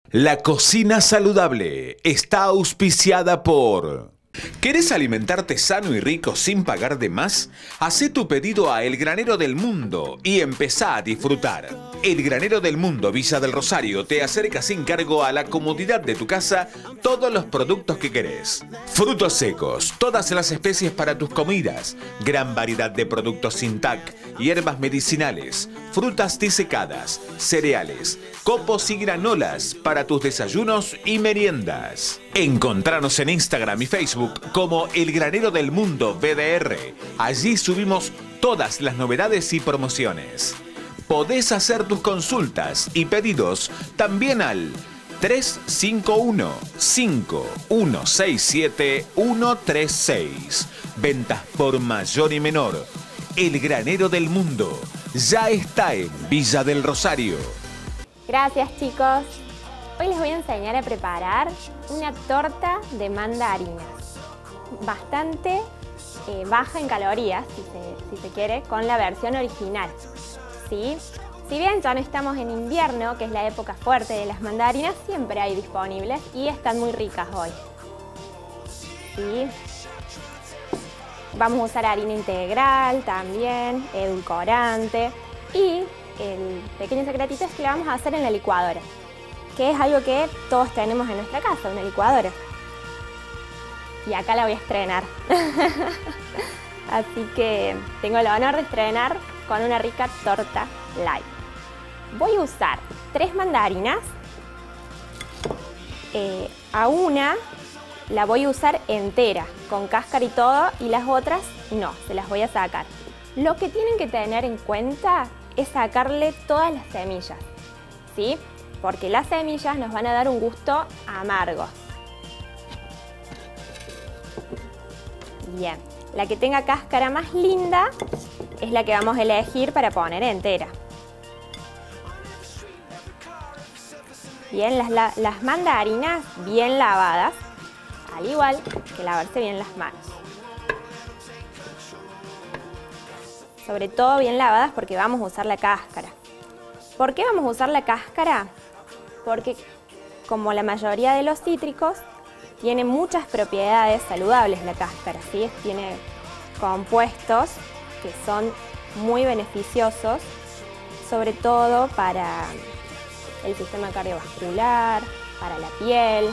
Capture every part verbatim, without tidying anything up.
La cocina saludable está auspiciada por... ¿Querés alimentarte sano y rico sin pagar de más? Hacé tu pedido a El Granero del Mundo y empezá a disfrutar. El Granero del Mundo Villa del Rosario te acerca sin cargo a la comodidad de tu casa todos los productos que querés. Frutos secos, todas las especies para tus comidas, gran variedad de productos sin T A C, hierbas medicinales, frutas disecadas, cereales, copos y granolas para tus desayunos y meriendas. Encontranos en Instagram y Facebook como El Granero del Mundo B D R. Allí subimos todas las novedades y promociones. Podés hacer tus consultas y pedidos también al tres cinco uno, cinco uno seis siete, uno tres seis. Ventas por mayor y menor. El Granero del Mundo ya está en Villa del Rosario. Gracias, chicos. Hoy les voy a enseñar a preparar una torta de mandarinas. Bastante eh, baja en calorías, si se, si se quiere, con la versión original. ¿Sí? Si bien ya no estamos en invierno, que es la época fuerte de las mandarinas, siempre hay disponibles y están muy ricas hoy. ¿Sí? Vamos a usar harina integral también, edulcorante, y el pequeño secretito es que la vamos a hacer en la licuadora, que es algo que todos tenemos en nuestra casa, una licuadora. Y acá la voy a estrenar. Así que tengo el honor de estrenar con una rica torta light. Voy a usar tres mandarinas. Eh, a una la voy a usar entera, con cáscara y todo, y las otras no, se las voy a sacar. Lo que tienen que tener en cuenta es sacarle todas las semillas, ¿sí? Porque las semillas nos van a dar un gusto amargo. Bien, la que tenga cáscara más linda es la que vamos a elegir para poner entera. Bien, las, la, las mandarinas bien lavadas, al igual que lavarse bien las manos. Sobre todo bien lavadas porque vamos a usar la cáscara. ¿Por qué vamos a usar la cáscara? Porque, como la mayoría de los cítricos, tiene muchas propiedades saludables la cáscara, ¿sí? Tiene compuestos que son muy beneficiosos, sobre todo para el sistema cardiovascular, para la piel.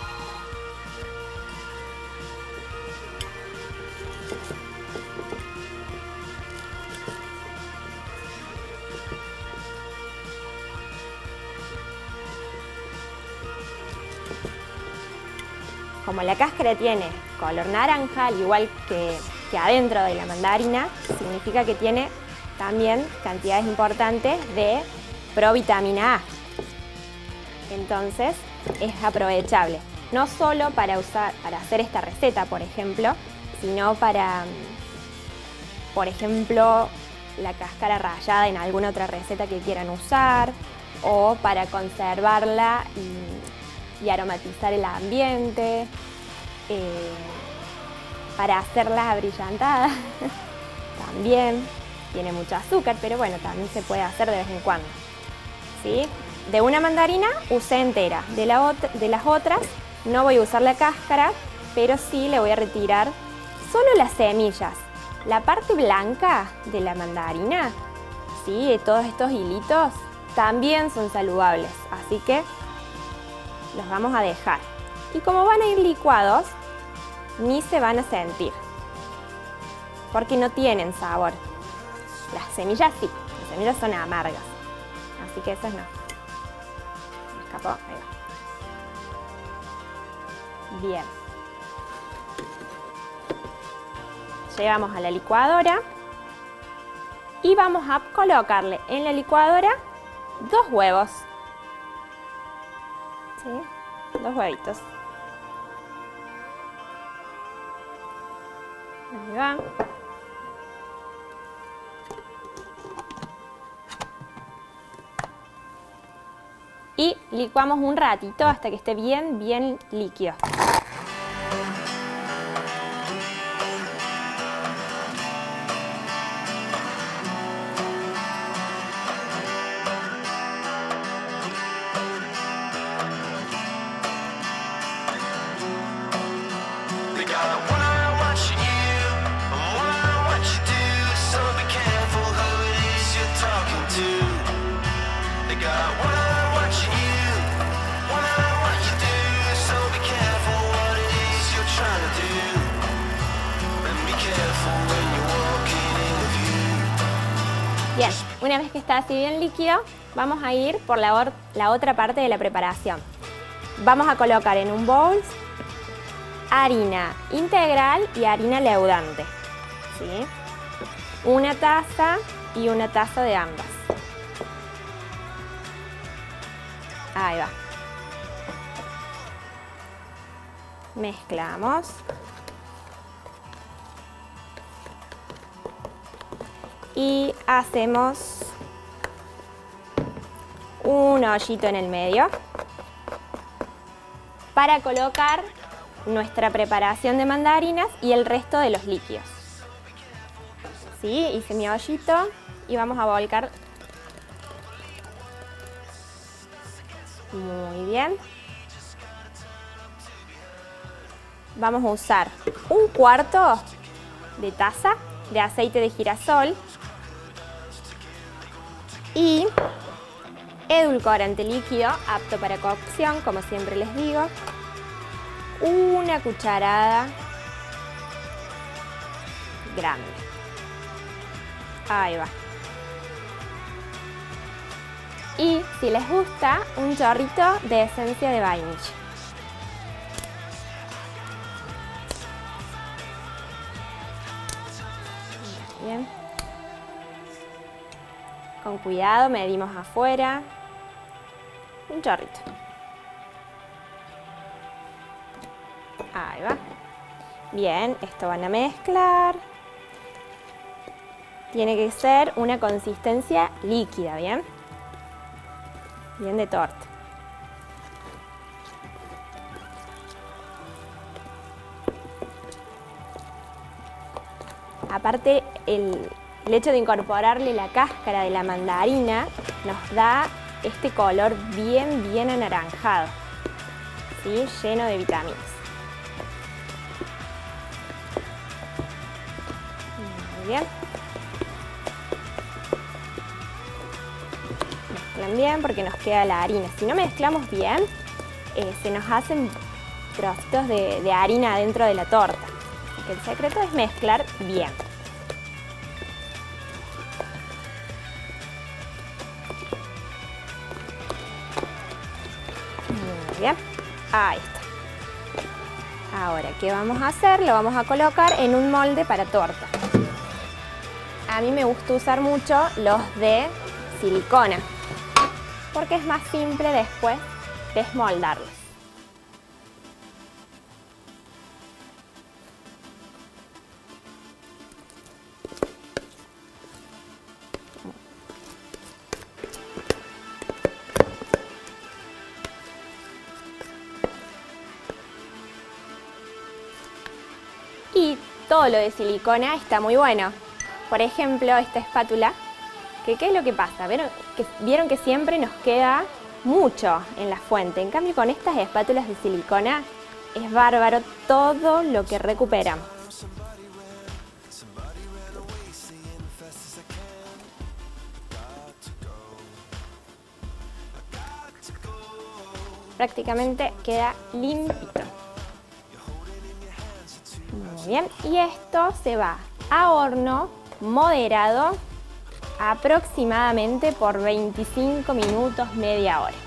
Como la cáscara tiene color naranja, al igual que, que adentro de la mandarina, significa que tiene también cantidades importantes de provitamina A. Entonces es aprovechable, no solo para, usar, para hacer esta receta, por ejemplo, sino para, por ejemplo, la cáscara rallada en alguna otra receta que quieran usar, o para conservarla y, y aromatizar el ambiente, eh, para hacerla abrillantada. También tiene mucho azúcar, pero bueno, también se puede hacer de vez en cuando, ¿sí? De una mandarina usé entera, de, la otra, de las otras no voy a usar la cáscara, pero sí le voy a retirar solo las semillas. La parte blanca de la mandarina, ¿sí? De todos estos hilitos, también son saludables, así que los vamos a dejar. Y como van a ir licuados, ni se van a sentir, porque no tienen sabor. Las semillas sí, las semillas son amargas, así que esas no. Me escapó, ahí va. Bien. Llevamos a la licuadora y vamos a colocarle en la licuadora dos huevos. ¿Sí? Dos huevitos. Ahí va. Y licuamos un ratito hasta que esté bien, bien líquido. Una vez que está así bien líquido, vamos a ir por la, la otra parte de la preparación. Vamos a colocar en un bowl harina integral y harina leudante, ¿sí? Una taza y una taza de ambas. Ahí va. Mezclamos. Y hacemos un hoyito en el medio para colocar nuestra preparación de mandarinas y el resto de los líquidos. ¿Sí? Hice mi hoyito y vamos a volcar. Muy bien. Vamos a usar un cuarto de taza de aceite de girasol y edulcorante líquido apto para cocción, como siempre les digo, una cucharada grande. Ahí va. Y si les gusta, un chorrito de esencia de vainilla. Bien. Con cuidado, medimos afuera. Un chorrito. Ahí va. Bien, esto van a mezclar. Tiene que ser una consistencia líquida, ¿bien? Bien de torta. Aparte, el, el hecho de incorporarle la cáscara de la mandarina nos da este color bien, bien anaranjado, ¿sí? Lleno de vitaminas. Muy bien. Mezclan bien porque nos queda la harina. Si no mezclamos bien, eh, se nos hacen trocitos de, de harina dentro de la torta. Así que el secreto es mezclar bien. Muy bien, ahí está. Ahora, ¿qué vamos a hacer? Lo vamos a colocar en un molde para torta. A mí me gusta usar mucho los de silicona, porque es más simple después desmoldarlos. Y todo lo de silicona está muy bueno. Por ejemplo, esta espátula, que ¿qué es lo que pasa? ¿Vieron que, vieron que siempre nos queda mucho en la fuente? En cambio, con estas espátulas de silicona es bárbaro todo lo que recuperamos. Prácticamente queda limpito. Muy bien, y esto se va a horno moderado aproximadamente por veinticinco minutos, media hora.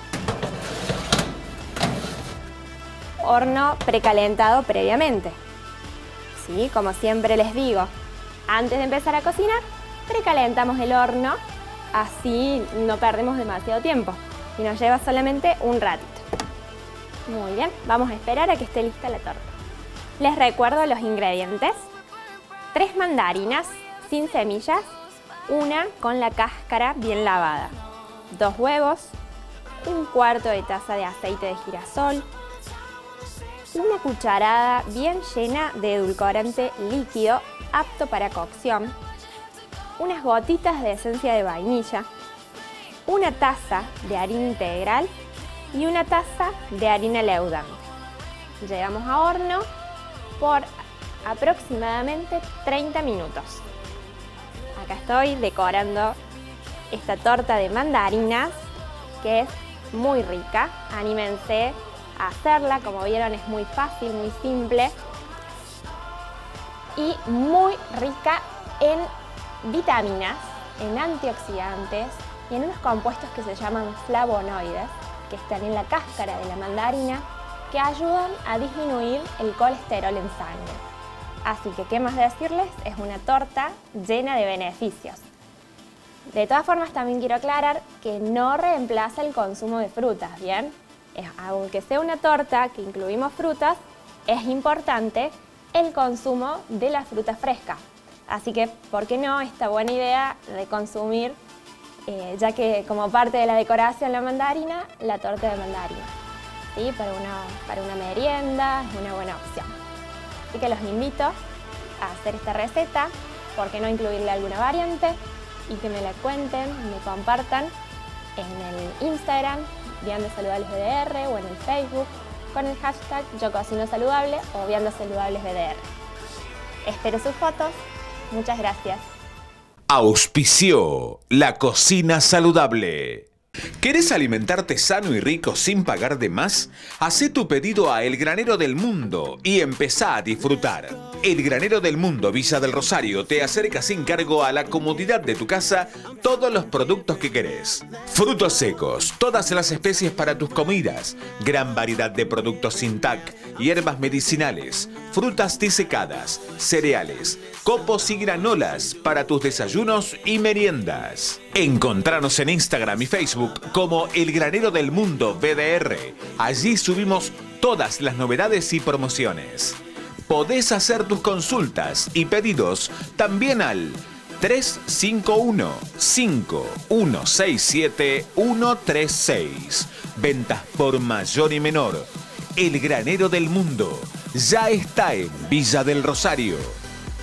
Horno precalentado previamente. Sí, como siempre les digo, antes de empezar a cocinar, precalentamos el horno, así no perdemos demasiado tiempo y nos lleva solamente un ratito. Muy bien, vamos a esperar a que esté lista la torta. Les recuerdo los ingredientes: tres mandarinas sin semillas, una con la cáscara bien lavada, dos huevos, un cuarto de taza de aceite de girasol, una cucharada bien llena de edulcorante líquido apto para cocción, unas gotitas de esencia de vainilla, una taza de harina integral y una taza de harina leudante. Llevamos a horno por aproximadamente treinta minutos. Acá estoy decorando esta torta de mandarinas, que es muy rica. Anímense a hacerla, como vieron es muy fácil, muy simple y muy rica en vitaminas en antioxidantes y en unos compuestos que se llaman flavonoides, que están en la cáscara de la mandarina, que ayudan a disminuir el colesterol en sangre. Así que, ¿qué más decirles? Es una torta llena de beneficios. De todas formas, también quiero aclarar que no reemplaza el consumo de frutas, ¿bien? Aunque sea una torta que incluimos frutas, es importante el consumo de la fruta fresca. Así que, ¿por qué no esta buena idea de consumir, eh, ya que como parte de la decoración la mandarina, la torta de mandarina? ¿Sí? Para una, para una merienda es una buena opción. Así que los invito a hacer esta receta, ¿por qué no incluirle alguna variante? Y que me la cuenten, me compartan en el Instagram, Viandas Saludables B D R, o en el Facebook, con el hashtag Yo Cocino Saludable o Viandas Saludables B D R. Espero sus fotos. Muchas gracias. Auspició La Cocina Saludable. ¿Querés alimentarte sano y rico sin pagar de más? Hacé tu pedido a El Granero del Mundo y empezá a disfrutar. El Granero del Mundo Villa del Rosario te acerca sin cargo a la comodidad de tu casa todos los productos que querés. Frutos secos, todas las especies para tus comidas, gran variedad de productos sin T A C, hierbas medicinales, frutas disecadas, cereales, copos y granolas para tus desayunos y meriendas. Encontranos en Instagram y Facebook como El Granero del Mundo B D R. Allí subimos todas las novedades y promociones. Podés hacer tus consultas y pedidos también al tres cinco uno, cinco uno seis siete, uno tres seis. Ventas por mayor y menor. El Granero del Mundo ya está en Villa del Rosario.